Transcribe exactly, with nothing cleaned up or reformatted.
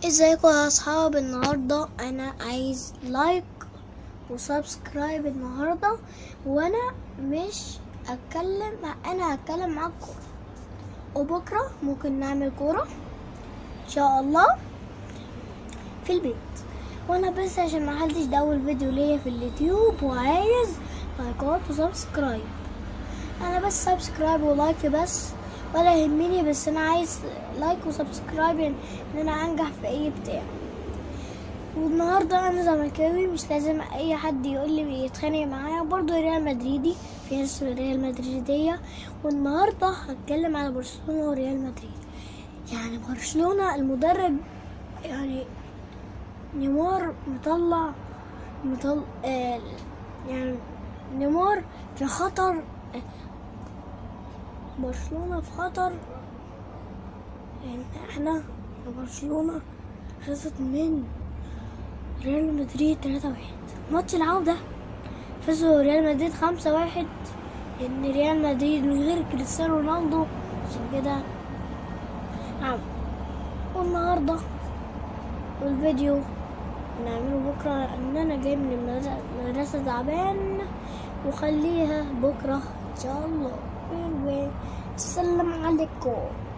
ازيكم يا اصحاب؟ النهارده انا عايز لايك وسبسكرايب النهارده، وانا مش اتكلم انا هتكلم معاكم، وبكره ممكن نعمل كوره ان شاء الله في البيت. وانا بس عشان ما حدش ده اول فيديو ليا في اليوتيوب وعايز لايكات وسبسكرايب. انا بس سبسكرايب ولايك بس ولا يهمني، بس انا عايز لايك وسبسكرايب ان انا انجح في اي بتاع. والنهارده انا زملكاوي، مش لازم اي حد يقول لي يتخانق معايا، برضو ريال مدريدي، في ناس ريال مدريديه. والنهارده هتكلم على برشلونه وريال مدريد. يعني برشلونه المدرب يعني نيمار مطلع مطلع آه يعني نيمار في خطر، برشلونة في خطر. يعني احنا برشلونة خسرت من ريال مدريد تلاتة واحد. ماتش العودة فازوا ريال مدريد خمسة واحد، ان ريال مدريد من غير كريستيانو رونالدو، عشان كده نعم. والنهاردة والفيديو نعمله بكرة، ان انا جاي من المدرسة تعبان، وخليها بكرة ان شاء الله. السلام عليكم.